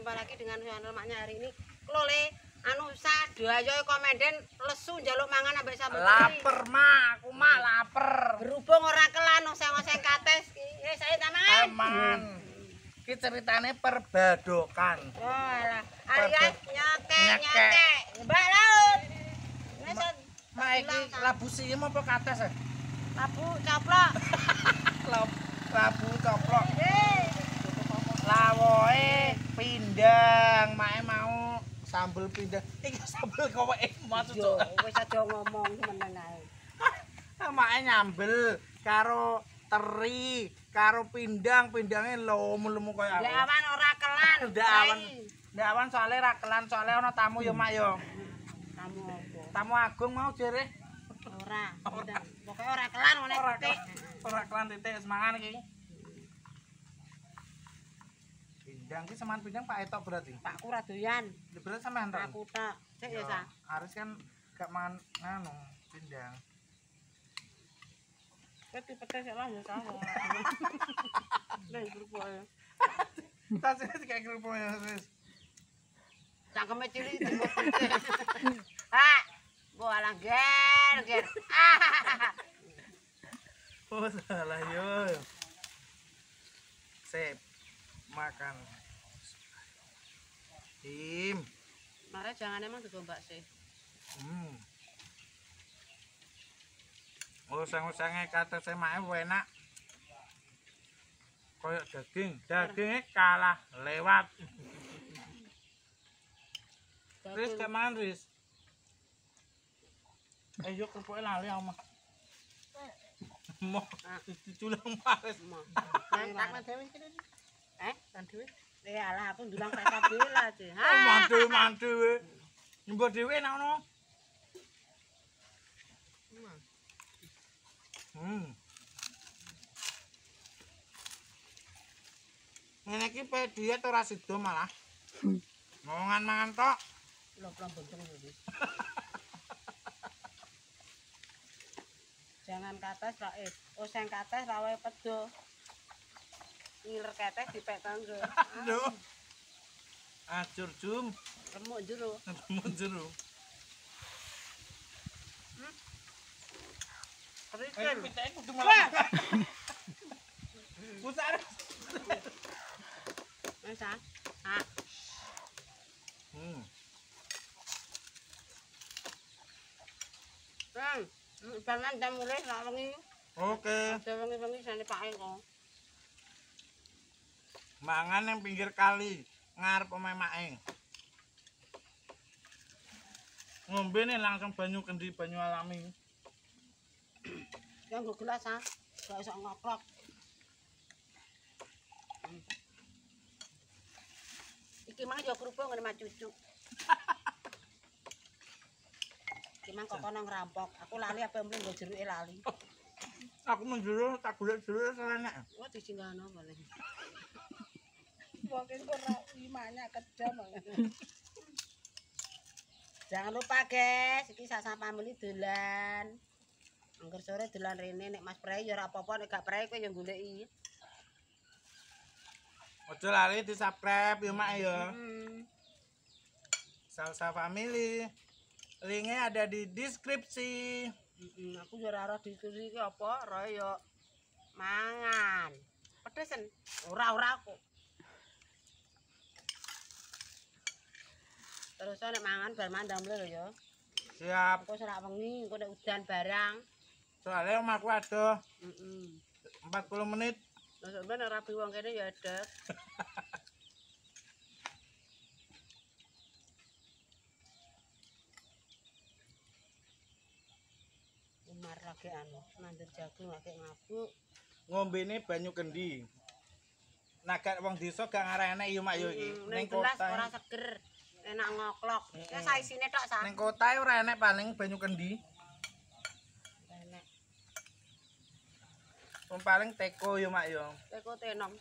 berjumpa lagi dengan channel Maknya hari ini. Klole anu sadoyo komenden lesu njaluk mangan ambek sambel. Laper mah, aku mah laper. Berhubung ora kelan oseng-oseng kates ki. Saya ta mangan. Aman. Ki ceritane perbadokan. Oh alah, alias nyekek. Mbak laut. Nesot Mak iki labu siem apa kates? labu coplok. Labu coplok. Lawoe pindang, mae mau sambel pindang. Iki sambel kowe maksud Yo wis aja ngomong meneng ae. Mae nyambel karo teri, karo pindange lemu-lemu koyo aku. Ndak awan ora kelan. Ndak awan soalnya ra kelan, soalnya ana tamu yo mak yo. Tamu apa? Tamu agung mau jere. Ora. Pokoke ora kelan ngene titik. Ora kelan titik semangan iki. Pindang ki seman pindang Pak Etok berarti. Pakku ra doyan. Berarti sampean tok. Aku tak. Cek ya, Sa. Aris kan gak mangan nganu pindang. Peti petes ya lah ya sama. Nih grupo ya. Tasnya kayak grupo ya wis. Cangkeme cilik timur putih. Ah, gua alang ger. Oh salah yo. Sip. Makan. Tim. Mare jangan emang digombak sih. Usang-usange kata saya mae enak. Koyok dagingnya kalah lewat. Riz keman Riz. Ayo kerupuknya lali ama. Mau diculang maris. Nang dhewe iki. Kan dhewe. Alah aku ndulang Sabila sih. Mantu we. Mbok dhewe enak ono. Ngene iki pe diet ora sida malah. Mangan tok. Lho bontong iki. Jangan kates ra oseng kates ra wae pedo. Ngiler ketes dipek tangga. Aduh. Acur jum. Remuk jero. Remuk jero. Krikel. Pitake kudu malah. Pusar. Wes ah. Jangan jam mulai nak wengi. Oke. Ada wengi-wengi sane pake kok. Mangan yang pinggir kali, ngarep omahe Maeng. Ngombe nih langsung banyu kendi, banyu alami. Yang nggo gelas ah, gak iso ngoklok. Iki mang yo kerupuk ngene mah cucu. Iki mang kok kono ngerampok. Aku lali apa mling nggo jeruke lali. Aku menjuru tak golek jeruk selenek. Oh disinggahno boleh. Wong iki ora imanya kejam. Jangan lupa guys, iki sak sampamene dolan. Angger sore dolan rene nek Mas Prei ya ora apa-apa nek gak prei kowe ya goleki. Ojo lali di-subscribe ya Mak ya. Salsa Family. Linknya ada di deskripsi. Aku yo ora diskusi iki apa, roe yo mangan. Pedesen. Ora kok. Terus nek mangan bar mandang lho ya. Siap. Engko serak wengi, engko nek udan barang. Soalnya omahku adoh. 40 menit. Lah sampeyan ora rabi wong kene ya adek. Umar lagi anu, nandur jagung lagi ngabuk. Ngombene banyu kendi. Nah gak wong desa gak ngarenek yo Mak yo iki. Ning gelas ora seger. Enak ngoklok. Ya saisine tok sa. Ning kota ora enek paling banyu kendi. Enek. Wong paling teko yo Mak yo. Teko tenong.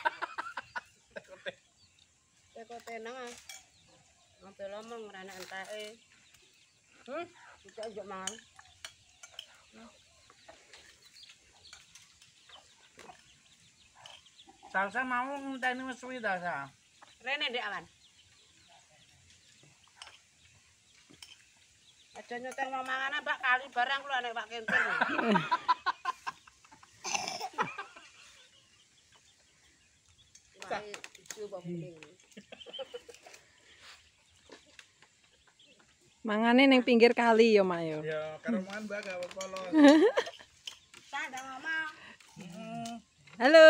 Teko tenong ah. Ngopi lomong ngrene enteke. Bisa aja mangan. Salsa mau ngenteni wis suwi ta, Sa? Rene ndek awan. Aja nyetir mau manganan Pak kali barang lu nek Pak Kentir. Wah, itu Pak Kuning. Mangane ning pinggir kali ya, Mak yo. Ya, karo mangan Mbak gak apa-apa lho. Sadang ngomong. Halo.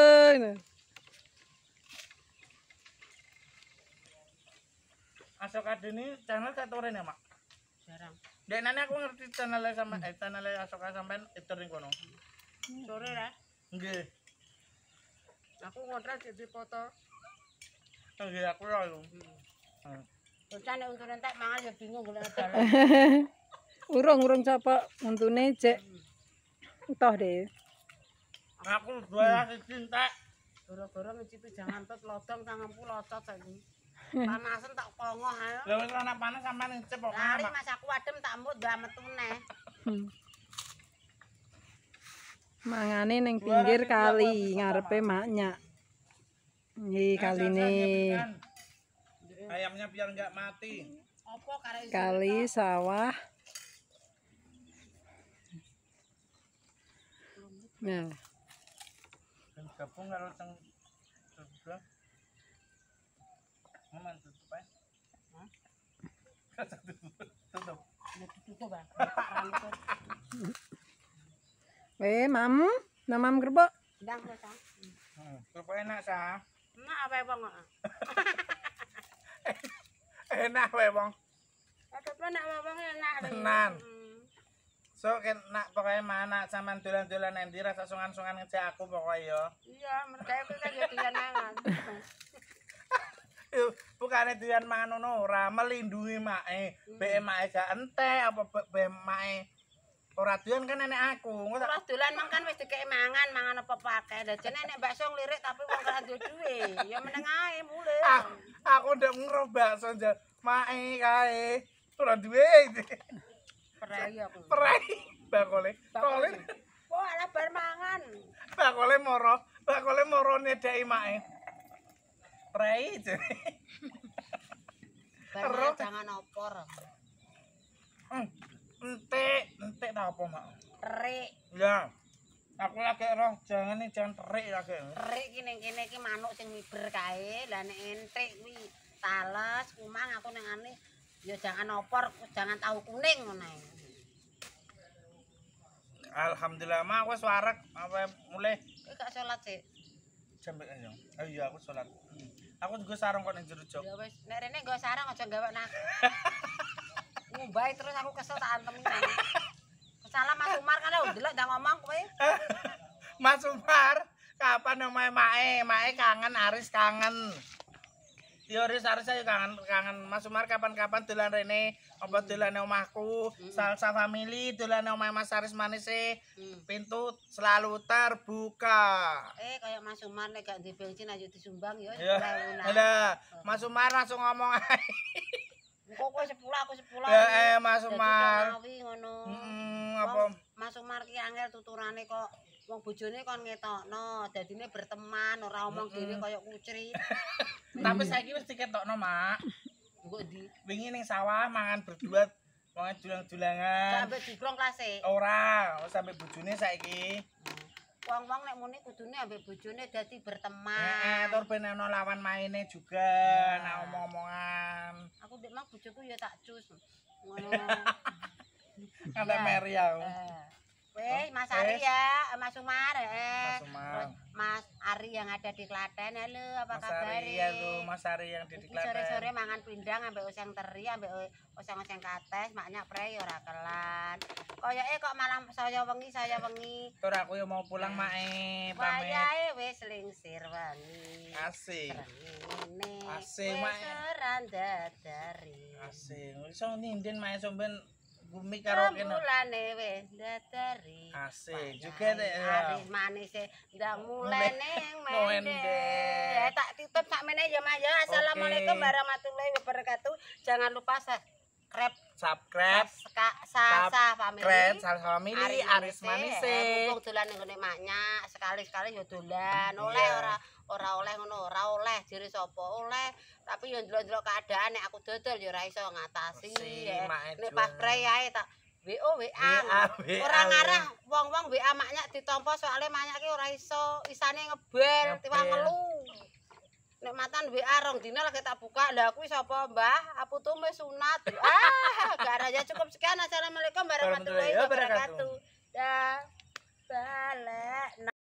Asok Adeni channel katoren ya, Mak? Jarang. Dek nane aku ngerti channelnya sama channelnya Asoka sampean itu ning kono. Sore lah. Nggih. Aku ngontrak jadi foto. Nggih aku lho. Bocah nek untuk entek mangan ya bingung golek dalan. Urung sapa untune cek. Toh deh. Aku dua cinta. Gara-gara ngicipi jangan pet lodong tangan locot saiki. Panasen tak kongoh ae. Lah wis ana panas sampean ngicip kok. Lari mas aku adem tak mut mbak metu neh. Mangane ning pinggir kali ngarepe maknya. Nggih kaline Ayamnya biar enggak mati. Apa karo isi? kali sawah. Nah, Gabung karo teng sebelah. Momen tutup ae. Hah? Tutup. Ya ditutup Bang. Pak rambut. Mam gerbok. Ndang wis ah. Kerupuk enak sa. Enak apa wong kok. Enak wae, Bang. Apa nek wong enak. Tenan. So nak pokoknya mana sampean dolan-dolan endi rasa sungan-sungan ngejak aku pokoknya ya. Iya, mereka itu kan ya doyan mangan. Yo, bukane doyan mangan ngono ora melindungi make. Bek make gak entek apa bek make ora doyan kan nenek aku. Terus dolan mang kan wis dikeki mangan apa pakai. Dadi nek bakso ngelirik tapi wong ora duwe duwe, ya meneng ae mulih. Aku ndek ngro bakso make kae. Ora duwe. Prei aku. Prei bakole. Bakole. Wah, ala bar mangan. Bakole moro nedaki make. Prei. Bar jangan opor. Entek ta apa, Mak? Terik. Ya. Aku lagi roh jangan terik lagi. Terik ki ning kene iki manuk sing miber kae. Lah nek entek kuwi tales, kumang aku ning ane ya jangan opor, jangan tahu kuning ngono ae. Alhamdulillah mah aku wareg apa mulai Kowe gak salat sik. jam ayo. Oh iya aku salat. Aku juga sarung kok ning jero jok. Ya wis, nek rene nggo sarang aja gawe nak. Ngumbai terus aku kesel tak antem nang. Salam Mas Umar kan lho delok ndang ngomong kowe. Mas Umar, kapan omahe Mae kangen, Aris kangen. Yo Aris ayo kangen Mas Umar kapan-kapan dolan rene apa dolane omahku, Salsa Family dolane omahe Mas Aris Manise. Pintu selalu terbuka. Kayak Mas Umar nek gak ndek bensin ayo disumbang ya. Lah, Mas Umar langsung ngomong ae. Kok kowe 10 aku 10. Ya Mas Umar. Ngono. Apa Mas Umar ki angel tuturane kok wong bojone kon ngetokno, dadine berteman, ora omong dhewe kaya kucri. Tapi saiki wis diketokno, Mak. Engko ndi? Wingi ning sawah mangan berdua, wong dulang-dulangan. Sampai diklong klase. Ora, sampe bojone saiki. Wong-wong nek muni kudune ambek bojone dadi berteman. Tur ben ana lawan maine juga, nak omong-omongan. Aku ndek mang bojoku ya tak cus. Ngono. Sampe meri aku. Weh, Mas Ari ya, Mas Umar, Mas Umar. Terus Mas Ari yang ada di Klaten, halo, apa Mas kabar? Ari ya lu, Mas Ari yang di Klaten. Sore-sore mangan pindang ambek oseng teri, ambek oseng-oseng kates, maknya prei ora kelan. Koyoke kok malam saya wengi. Tur aku yo mau pulang Mae, pamit. Wayahe wis lingsir wengi. Asik. Rene. Asik, Mae. Seran dadari. Asik. Iso ninden Mae somben bumi karo kene. Mulane wis dadari. Asik. Juga deh. Aris manis ndang mulane mende. Tak titip sakmene ya Mas ya. Assalamualaikum warahmatullahi wabarakatuh. Jangan lupa subscribe subscribe Sasa family. Salsa Family, Aris Manise. Mumpung dolan ning ngene maknya, sekali-sekali yo dolan. Oleh ora oleh ngono, ora oleh jere sapa oleh. Tapi yo ndelok-ndelok keadaan nek aku dodol yo ora iso ngatasi. Nek pas prei ae tak WO WA. Ora ngarah wong-wong WA maknya ditampa soalnya maknya ki ora iso isane ngebel, tiwang melu. Nek matan WA rong dina lagi tak buka. Lah kuwi sapa, Mbah? Apu tumis sunat. Gak ada ya, cukup sekian. Assalamualaikum warahmatullahi wabarakatuh. Dah. Balik.